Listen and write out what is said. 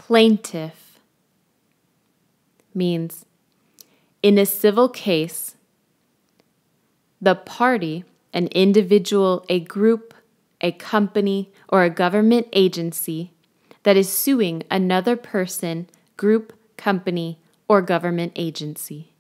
Plaintiff means in a civil case, the party, an individual, a group, a company, or a government agency that is suing another person, group, company, or government agency.